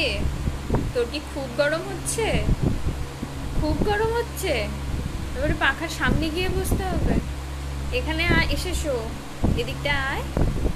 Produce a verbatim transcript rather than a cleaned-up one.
তোর কি খুব গরম হচ্ছে? খুব গরম হচ্ছে? এবারে পাখার সামনে গিয়ে বসতে হবে। এখানে আয়, এসে শো। এদিকটা আয়।